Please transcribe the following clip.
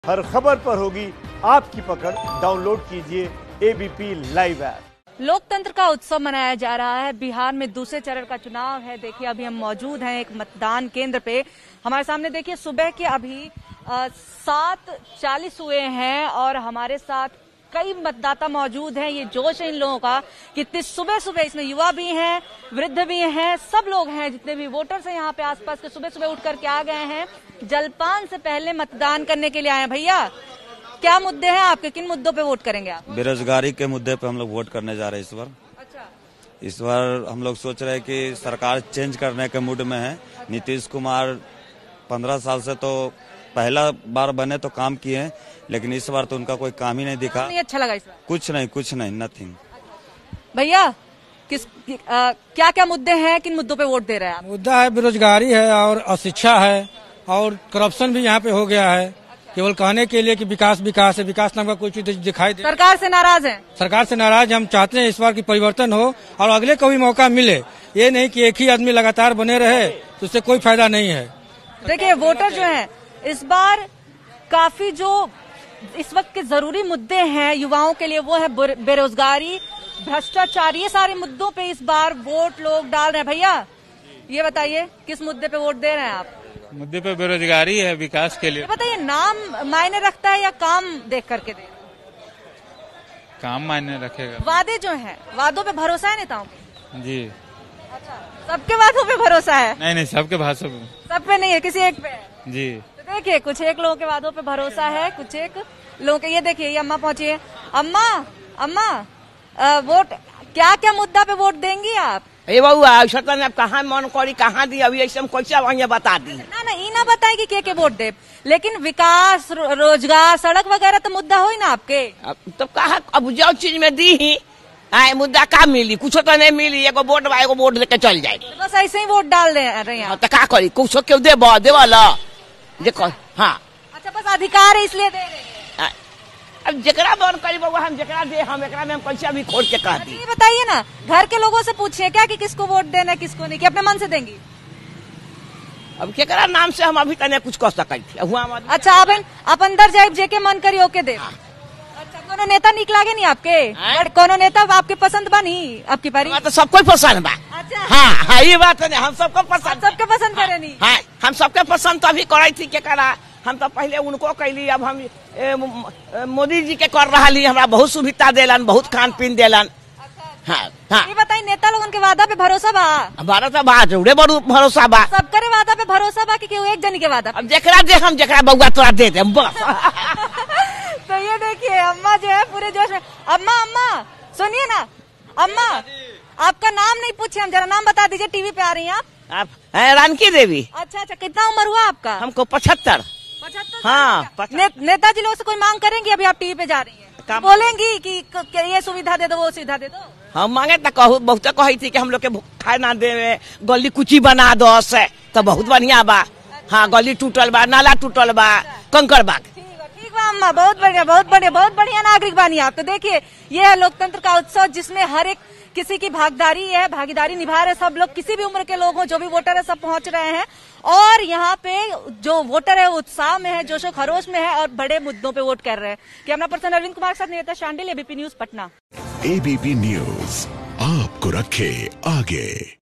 हर खबर पर होगी आपकी पकड़। डाउनलोड कीजिए एबीपी लाइव ऐप। लोकतंत्र का उत्सव मनाया जा रहा है। बिहार में दूसरे चरण का चुनाव है। देखिए अभी हम मौजूद हैं एक मतदान केंद्र पे। हमारे सामने देखिए सुबह के अभी 7:40 हुए हैं और हमारे साथ कई मतदाता मौजूद हैं। ये जोश है इन लोगों का कि इतनी सुबह सुबह, इसमें युवा भी हैं, वृद्ध भी हैं, सब लोग हैं, जितने भी वोटर्स हैं यहाँ पे आसपास के, सुबह सुबह उठ करके आ गए हैं। जलपान से पहले मतदान करने के लिए आए हैं। भैया क्या मुद्दे हैं आपके, किन मुद्दों पे वोट करेंगे आप? बेरोजगारी के मुद्दे पे हम लोग वोट करने जा रहे हैं इस बार। अच्छा, इस बार हम लोग सोच रहे हैं कि सरकार चेंज करने के मूड में है। नीतीश कुमार 15 साल से तो पहला बार बने तो काम किए हैं, लेकिन इस बार तो उनका कोई काम ही नहीं दिखा। नहीं अच्छा लगा इस बार? कुछ नहीं, नथिंग। भैया क्या क्या मुद्दे हैं, किन मुद्दों पे वोट दे रहे हैं आप? मुद्दा है बेरोजगारी है और अशिक्षा है और करप्शन भी यहाँ पे हो गया है। केवल कहने के लिए कि विकास विकास है, विकास नाम का कोई चीज दिखाई दे। सरकार से नाराज हैं? सरकार से नाराज। हम चाहते हैं इस बार की परिवर्तन हो और अगले को भी मौका मिले। ये नहीं कि एक ही आदमी लगातार बने रहे तो उससे कोई फायदा नहीं है। देखिए वोटर जो है इस बार काफी जो इस वक्त के जरूरी मुद्दे हैं युवाओं के लिए वो है बेरोजगारी, भ्रष्टाचार। ये सारे मुद्दों पे इस बार वोट लोग डाल रहे हैं। भैया ये बताइए किस मुद्दे पे वोट दे रहे हैं आप? मुद्दे पे बेरोजगारी है, विकास के लिए। बताइए नाम मायने रखता है या काम देख करके दे? काम मायने रखेगा। वादे जो हैं, वादों पे भरोसा है नेताओं को? जी। अच्छा, सबके वादों पे भरोसा है? नहीं, सबके भाषा सब पे नहीं है, किसी एक पे है। जी। तो देखिए कुछ एक लोगों के वादों पे भरोसा है, कुछ एक लोगों के। ये देखिए ये अम्मा पहुंची है। अम्मा वोट क्या क्या मुद्दा पे वोट देंगी आप? बउआ ऐसा आप कहाँ मन करी कहाँ दी, अभी ऐसा कैसे वहीं बता दी। ना ई ना बताए कि के वोट दे, लेकिन विकास, रोजगार, सड़क वगैरह तो मुद्दा हो ही ना आपके। तो कहा अब जो चीज में दी ही मुद्दा का मिली, कुछ तो नहीं मिली। एगो वोट देके चल जाएगी। तो बस ऐसे ही वोट डाल रहे हैं। तो क्या करी, कुछ क्यों देवाला देखो। हाँ अच्छा, बस अधिकार है इसलिए दे रहे हैं। अब जकरा मन करी बउआ हम जकरा दे, हम एकरा में हम कैसे अभी खोल के कह दी। ये बताइए ना, घर के लोगों से पूछिए क्या कि किसको वोट देना है किसको नहीं, कि अपने मन से देंगी? अब केकरा नाम से हम अभी तक कुछ कह सकते थे। अच्छा आप अंदर जाए जेके मन करी ओके दे। अच्छा, कोनो नेता निक लागे नहीं आपके? कोनो नेता आपके पसंद बा नहीं आपकी पारी? तो सबको पसंद बा। अच्छा हाँ ये बात है, हम सबको पसंद, सबके पसंद करे नहीं। हाँ हम सबके पसंद तो अभी कराई थी केकरा। हम तो पहले उनको कैली, अब हम मोदी जी के कर रहा ली। हमरा बहुत सुविधा देलन, बहुत खान पीन देलन। हाँ ये बताइए नेता लोगों के वादा पे भरोसा बा? भरोसा बा, जरूरे भरोसा बा। सबके वादा पे भरोसा बा कि एक जन के वादा? अब जकरा दे हम जकरा बउआ तोरा दे दे बस। तो ये देखिए अम्मा जो है पूरे जोश में। अम्मा सुनिए ना, अम्मा आपका नाम नहीं पूछे हम, जरा नाम बता दीजिए, टीवी पे आ रही हैं आप। रानकी देवी। अच्छा, कितना उम्र हुआ आपका? हमको 75। हाँ, नेताजी लोग से कोई मांग करेंगी? अभी आप टीवी पे जा रही हैं, बोलेंगी कि ये सुविधा दे दो, वो सुविधा दे दो? हम मांगे तो बहुत कही थी कि हम लोग के खाए ना दे, गली कुची बना दो से तो बहुत बढ़िया बा। हाँ गली टूटल बा, नाला टूटल बा, कंकर बाग। ठीक बा अम्मा, बहुत बढ़िया नागरिक बानी आप। तो देखिए ये है लोकतंत्र का उत्सव जिसमें हर एक किसी की भागीदारी निभा रहे सब लोग, किसी भी उम्र के लोग हों, जो भी वोटर है सब पहुंच रहे हैं। और यहाँ पे जो वोटर है उत्साह में है, जोशो खरोश में है और बड़े मुद्दों पे वोट कर रहे हैं। कैमरा पर्सन अरविंद कुमार के साथ Niyata Shandil, ABP news Patna. ABP news आपको रखे आगे।